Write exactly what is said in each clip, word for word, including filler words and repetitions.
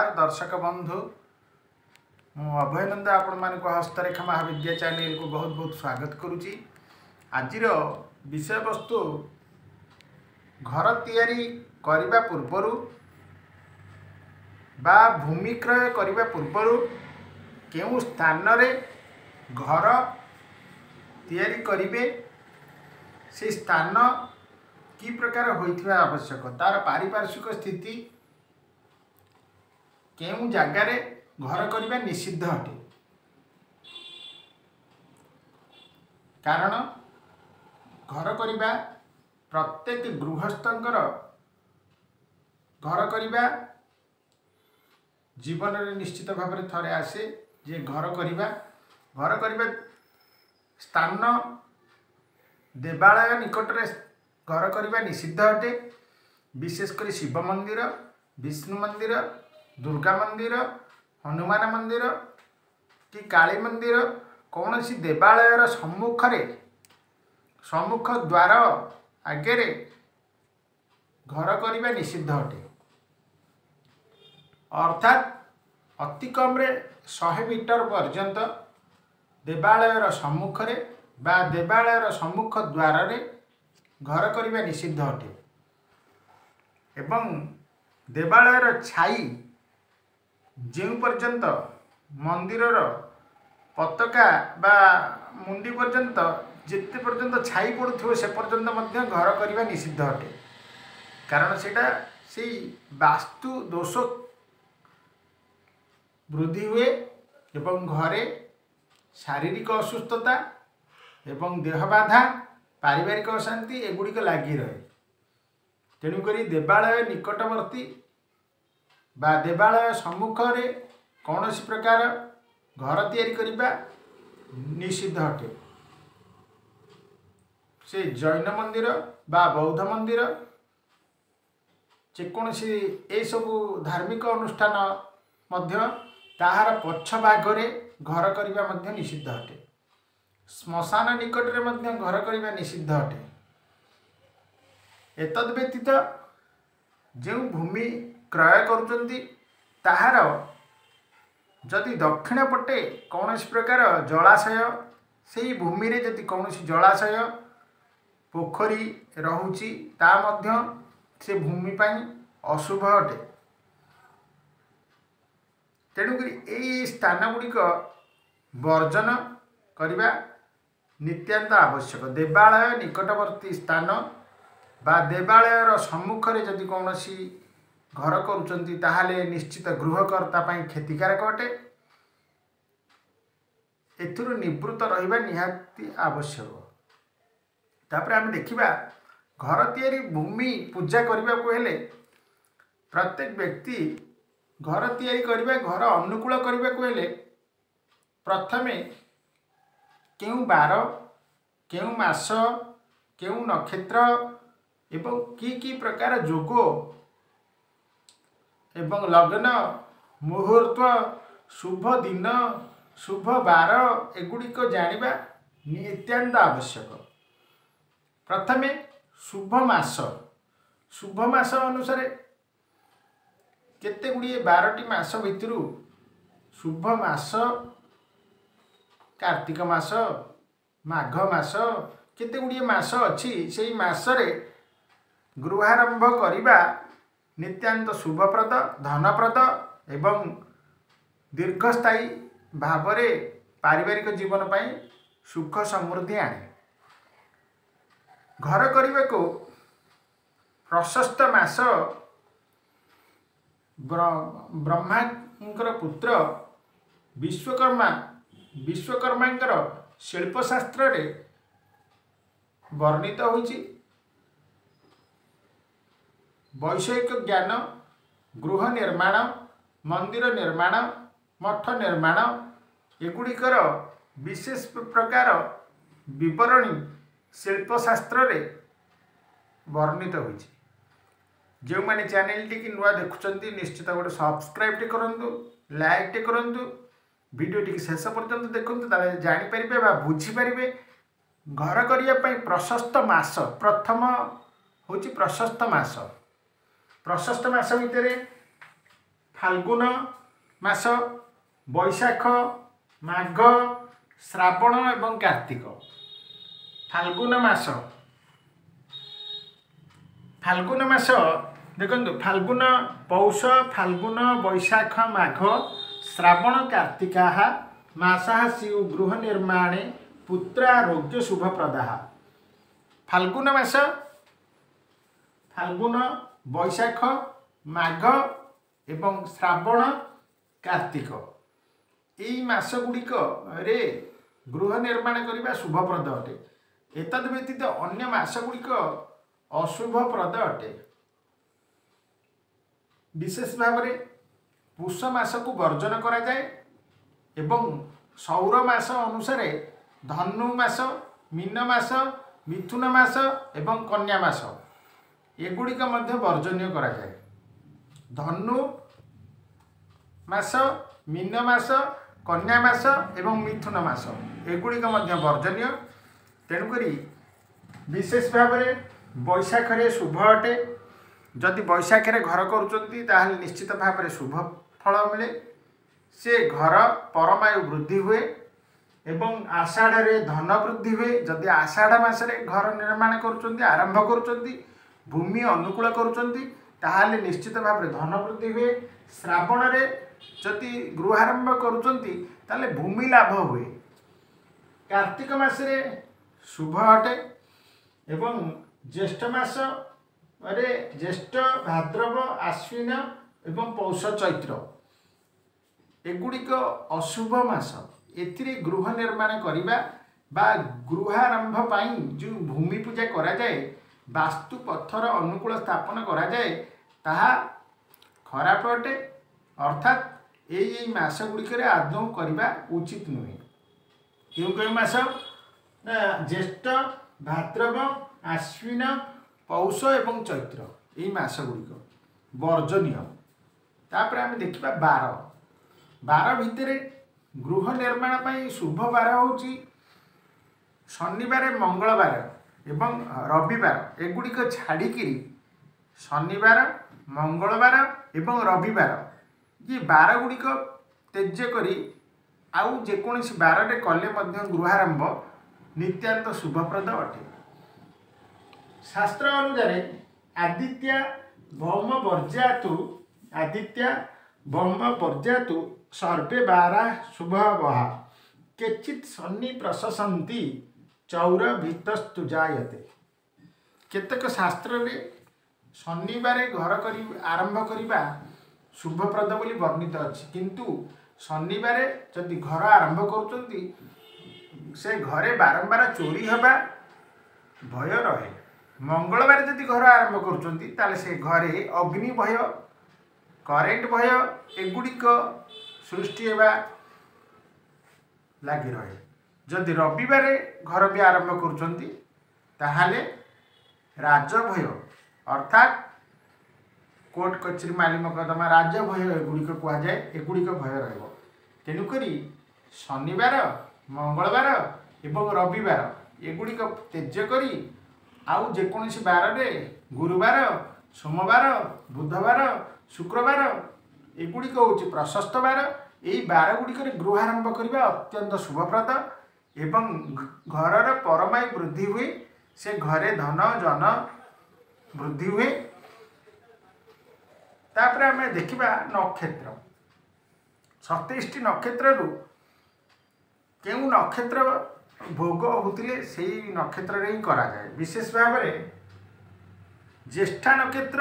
नमस्कार दर्शक बंधु मु अभयनंद आपण मान हस्तरेखा महाविद्या चैनल को बहुत बहुत स्वागत करुच्ची। आज विषय वस्तु घर तैयारी करने पूर्वर बा भूमि क्रय करने पूर्वर केउ स्थान रे घर तैयारी करिवे से स्थान कि प्रकार होइथिबा आवश्यक तार पारिपार्श्विक स्थिति केउ जगार घर करने निषिद्ध अटे। कारण घर करने प्रत्येक गृहस्थंकर घर करने जीवन में निश्चित भाव में थरे आसे जे घर करने घर करने स्थान देवालय निकट में घर करने निषिद्ध अटे। विशेषकर शिव मंदिर, विष्णु मंदिर, दुर्गा मंदिर, हनुमान मंदिर कि काली मंदिर कौन सी देवालयर सम्मुख सम्मुख द्वार आगे घर करने निषिद्ध अटे। अर्थात अति कम सौ मीटर पर्यंत देवालयर सम्मुख बा देवालयर सम्मुख द्वार रे घर करने निषिद्ध अटे। एवं देवालयर छाई जो पर्यंत मंदिरर पताका बा मुंडी पर्यंत जिते पर्यंत छाई पड़ुथिबो से पर्यंत मध्य घर करने निषिद्ध अटे। कारण सेटा से वास्तु दोष वृद्धि हुए एवं घरे शारीरिक असुस्थता एवं देह बाधा पारिवारिक अशांति एगुड़िक लगी रहे। तेणुक देवालय निकटवर्ती बा देवालय सम्मुख रे कौन सी प्रकार घर तैयारी करने निषिद्ध अटे। से जैन मंदिर बा बौद्ध मंदिर जेकोसी ए सबु धार्मिक अनुष्ठान मध्य ताहार पक्ष भागरे घर करने निषिद्ध अटे। श्मशान निकट रे मध्य घर करने निषिद्ध अटे। एतद व्यतीत जो भूमि क्रय करुचंती ताहार जदि दक्षिण पटे कौन प्रकार जलाशय से भूमि रे जदि कौन जलाशय पोखरी रहुची ता मध्य से भूमि पाई अशुभ अटे। तेणुक यही स्थान गुड़िक वर्जन करने नित्यांत आवश्यक। देवालय निकटवर्ती स्थान बा देवालयर सम्मुख रे जदि कौन घर करुचंती ताहाले निश्चित गृहकर्ता पाई क्षतिकारक अटे। एथुरु निवृत्त रहिबा निहाती आवश्यक। तापर आम देखिबा घर तैयारी भूमि पूजा करने को हेले प्रत्येक व्यक्ति घर तैयारी करने घर अनुकूल करने को हेले प्रथमे केउ बार केउ मास केउ नक्षत्र एवं की की प्रकार जोग एवं लग्न मुहूर्त शुभ दिन शुभ बार एगुड़िक जानिबा नित्यांत आवश्यक। प्रथमे शुभ मास शुभ मास अनुसार केते गुड़िए बारटी मास भितरु शुभ मास कार्तिक मास माघ मास केते गुड़िए मास अच्छी से मासरे गृहारंभ करिबा नित्यांत शुभप्रद धनप्रद एवं दीर्घस्थायी भावरे पारिवारिक जीवन पाई सुख समृद्धि आने। घर करने को प्रशस्त मास ब्रह्मांकर पुत्र विश्वकर्मा विश्वकर्मांकर शिल्पशास्त्र रे वर्णित होइछि। वैषयिक ज्ञान गृह निर्माण मंदिर निर्माण मठ निर्माण एगुड़िकर विशेष प्रकार विवरणी शिल्पशास्त्र रे वर्णित होइछि। जो मैंने चैनल टी नुआ देखुंत निश्चित गोटे सब्सक्राइब टे करूँ लाइक टे करूँ वीडियो टी शेष पर्यंत देखूँ जानीपर बुझीपारे घर करने प्रशस्त मास प्रथम हूँ प्रशस्त मास प्रशस्त मास भितर फाल्गुन मास, बैशाख, माघ, श्रावण एवं कार्तिक। फाल्गुन मास फाल्गुन मास देखो फाल्गुन पौष फाल्गुन बैशाख माघ श्रावण कार्तिका मासा स्यु गृह निर्माणे पुत्रारोग्य शुभप्रदा। फाल्गुन मास फाल्गुन बैशाख माघ एवं श्रावण कार्तिक यही मास गुड़िक रे गृह निर्माण करने शुभप्रद अटे। एतद व्यतीत अन्य मास गुड़िक अशुभप्रद अटे। विशेष भाव में पुष मास को वर्जन करा जाए एवं सौर मास अनुसार धनु मास, मीन मास, मिथुन मास एवं कन्या मास एगुड़िक मध्य वर्जनीय करा जाए। धनु मास, मीन मास, कन्या मास एवं मिथुन मास एगुड़िक मध्य वर्जनीय। तेणुकरी विशेष भाव में बैशाख रे शुभ अटे। जदि बैशाख रे घर करुचंती ताहले निश्चित भाव में शुभ फल मिले। से घर परमायु वृद्धि हुए एवं आषाढ़ रे धन वृद्धि हुए। जदि आषाढ़ मासरे घर निर्माण करुचंती आरंभ करुचंती भूमि अनुकूल करुचंती ताहले निश्चित भाव में धन वृद्धि हुए। श्रावण रे जदि गृहारंभ करुचंती ताहले भूमि लाभ हुए। कार्तिक मासरे शुभ अटे एवं ज्येष्ठ मास अरे ज्येष्ठ भाद्रव आश्विन एवं पौष चैत्र एगुड़िक अशुभ मास। एथिरे गृह निर्माण करिबा बा गृहारंभ पाई जो भूमि पूजा करा जाए वास्तु पत्थर अनुकूल स्थापन करा जाए ताहा खराब अटे। अर्थात यही मास गुड़िक आदौ करवा उचित नुहे। क्यों क्यों मास ज्येष्ठ भाद्रव आश्विन पौष एवं चैत्र यही मास गुड़िक वर्जनीय। तापर आम देखा बार बार भितर गृह निर्माण पाई शुभ बार हूँ शनिवार, मंगलवार एवं रविवार एगुड़िक छाड़िकी शनिवार, मंगलवार एवं रविवार ये बार गुड़िक तेज्य करी आउ जेकोसी बार रे कले मध्य गृहारंभ नित्यांत शुभप्रद अटे। शास्त्र अनुसार आदित्य भौम वर्जातु आदित्य भौम वर्जातु सर्वे बारा शुभ वहा केचित शनि प्रशंसन्ति चौर भीतस्तु जायते। केतक शास्त्र रे शनिवार घर करी आरंभ करिबा शुभप्रद बोली वर्णित अछि। किंतु शनिवार जदि घर आरंभ करुचंती से घरे बारंबार चोरी हवा भय रहे। मंगलवार जदि घर आरंभ करुचंती ताले से घरे अग्नि भय, करेंट भय एगुड़िक सृष्टि होगा लगी रहे। जदि रविवार घर भी आरंभ करुचंती ताहाले राजभय अर्थात कोर्ट कचेरी माली मकदमा राजभय एगुड़िक कह जाए एगुड़िक भय रहिबो। तेणुकरी शनिवार, मंगलवार एवं रविवार एगुड़िक तेज्य करी आउ जेकोसी बार रे गुरुवार, सोमवार, बुधवार, शुक्रवार एगुड़िक हूँ प्रशस्त बार। यही बार गुड़िक गृहारंभ करने अत्यंत शुभप्रद एवं घर परमायु वृद्धि हुए। से घरे धन जन वृद्धि हुए। तापर आम देखा नक्षत्र सतैश नक्षत्र क्यों नक्षत्र भोग होते से नक्षत्र ही करा जाए। विशेष भाव में ज्येष्ठा नक्षत्र,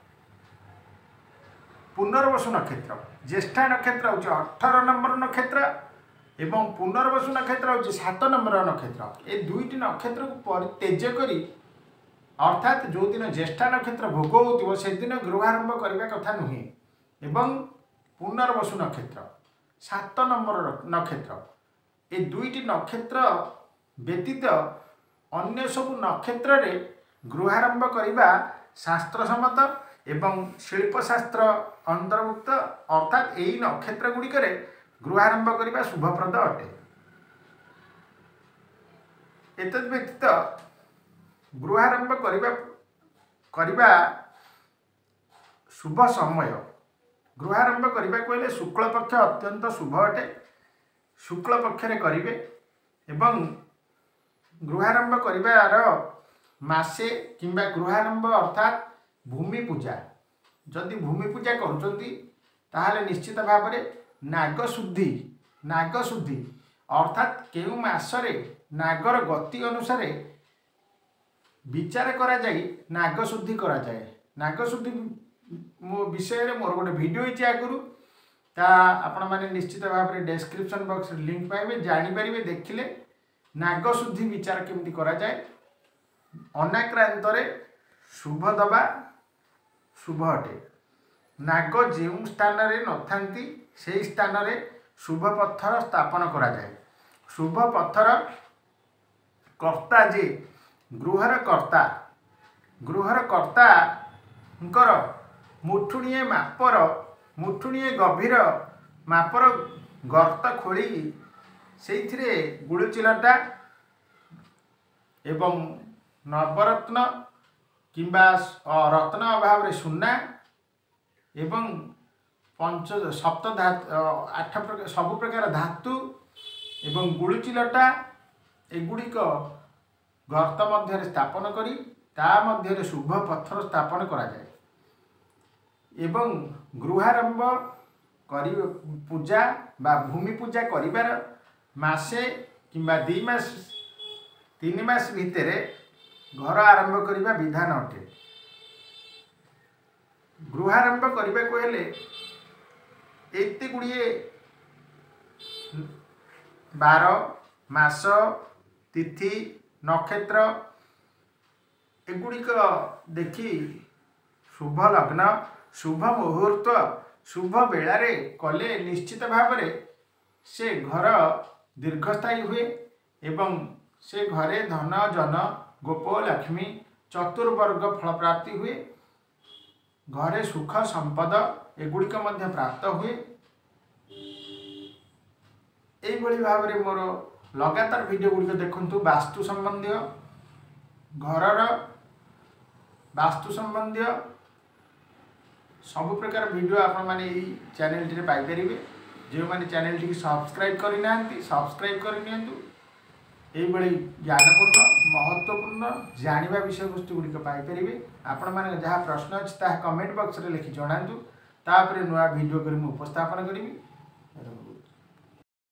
पुनर्वसु नक्षत्र। ज्येष्ठा नक्षत्र हूँ अठारह नंबर नक्षत्र एवं पुनर्वसु नक्षत्र हूँ सात नंबर नक्षत्र। ये दुईटी नक्षत्र को तेज करी अर्थात जो दिन ज्येष्ठा नक्षत्र भोग हो से दिन गृहारंभ करने कथा नुहे। एवं पुनर्वसु नक्षत्र सात नंबर नक्षत्र ये दुईटी नक्षत्र व्यतीत अन्य सब नक्षत्र रे गृहारंभ करने शास्त्रसम्मत एवं शिल्पशास्त्र अंतर्भुक्त। अर्थात यही नक्षत्र गुड़िक गृहारंभ करने शुभप्रद अटे। एतद व्यतीत गृहारंभ करने शुभ समय गृहारंभ करने को शुक्ल पक्ष अत्यंत शुभ अटे। शुक्ल पक्षरे करेंगे एवं गृहारंभ करार मासे किंबा गृहारंभ अर्थात भूमि पूजा जदि भूमि पूजा करुँच निश्चित भाव में नागशुद्धि नागशुद्धि अर्थात केउ मासरे नागर गति अनुसार विचार करा जाई नागशुद्धि करा जाए। नागशुद्धि मो विषय रे मोर गोटे वीडियो होती आगुरी ता आपण माने निश्चित भाव में डिस्क्रिप्शन बॉक्स लिंक पाइबे जानीपारे देखिले नागशुद्धि विचार केमती करा जाए। अनाक्रांत शुभ दबा शुभ अटे। नाग जो स्थान रे नथांती से स्थान रे शुभ पत्थर स्थापन करा जाए। शुभ पत्थर कर्ता जे गृहर कर्ता गृहर कर्ता मुठुणीए मापर मुठुणीए गभीर मापर गर्त खोली से गुड़चिलटा एवं नवरत्न किंबा रत्न अभाव रे सुना एवं पंच सप्त धातु आठ प्रकार सब प्रकार धातु एवं गुड़चिलटा एगुड़िक गर्त मध्य स्थापन करी ता मध्य शुभ पत्थर स्थापन करा जाए एवं गृहारंभ करी पूजा बा भूमि पूजा करिवार मासे किंबा दी मास तीन मास भितर घर आरंभ करने विधान अटे। गृहारंभ करने को हेले एते गुड़िए बार मास तिथि नक्षत्र एगुड़िक देखी शुभ लग्न शुभ मुहूर्त शुभ बेलारे कले निश्चित भाव में से घर दीर्घस्थायी हुए एवं से घरे धन जन गोप लक्ष्मी चतुर्वर्ग फल प्राप्ति हुए घरे सुख संपद एगुड़िक मध्य प्राप्त हुए। यही भाव में मोर लगातार वीडियो गुड़िक देखु वास्तु संबंधी घरर वास्तु संबंधी सब प्रकार वीडियो आपण माने यही चैनल टी पाई परिबे। जो माने चैनल टी सब्सक्राइब करि नांती सब्सक्राइब करि नियंतु। एही बड़ी ज्ञानपूर्ण महत्वपूर्ण जानिबा विषय वस्तु गुड़िक पाई परिबे। आपण माने जहाँ प्रश्न अछि ता कमेंट बॉक्स रे लिखि जणांतु तापरे नुआ वीडियो करी मु उपस्थापन करिबी।